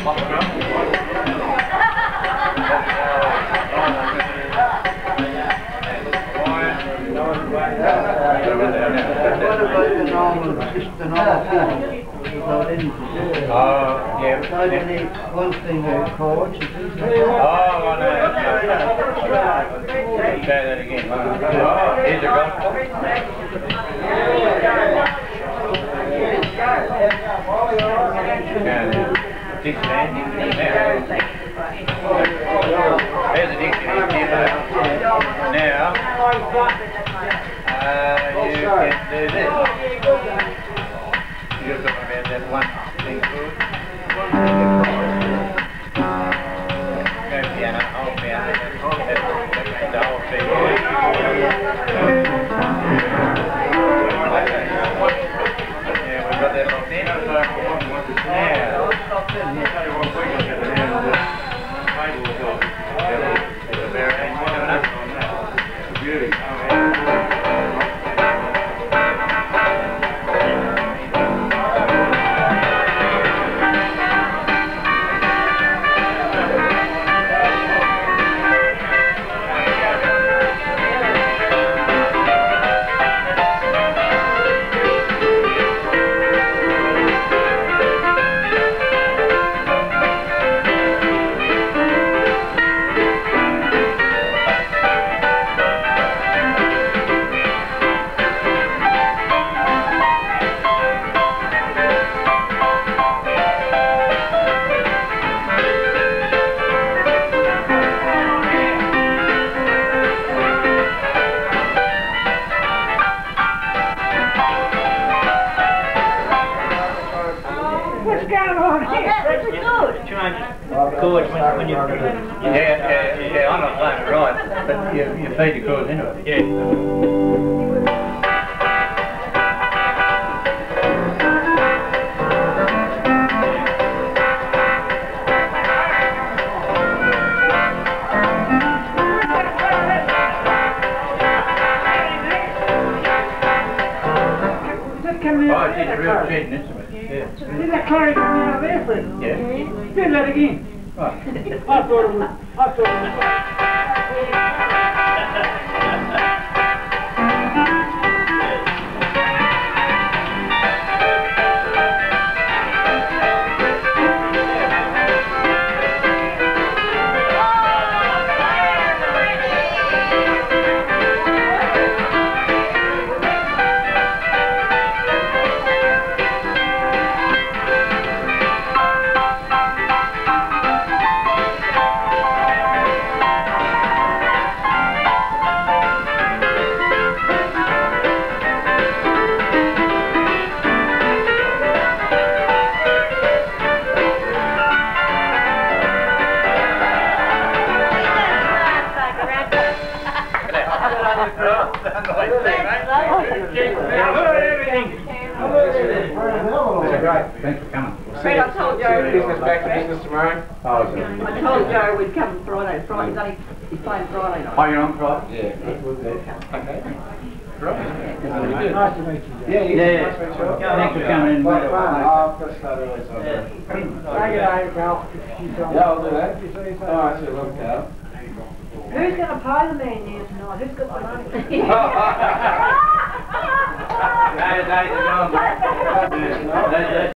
Oh, yeah. One thing chords. Oh, I know. Say that again. Here's the gospel. Dixieland. There's a Dixieland here. Now, you can do this. You're talking about that one thing good. Piano, old piano, that's the whole thing. Yeah, we've got that locked in. Chords when you yeah, I'm not playing it right, but you feed the chords into it. Yeah. Oh, it's a real cheating instrument. Yeah. Did that clarinet come out there for it? Yeah. Do that again. Right. I thought it was. Thanks for coming. Fred, I told Joe. Business back to business tomorrow. Oh, I told Joe we'd come Friday. Friday's he's playing Friday night. oh, you're on Friday? Yeah. Okay. Right. Nice to meet you. Yeah. Thanks for coming in. I've got to start early. Take it out, Ralph. Yeah, I'll do that. Alright, so look out. Who's going to pay the man here tonight? Who's got the money? Hey,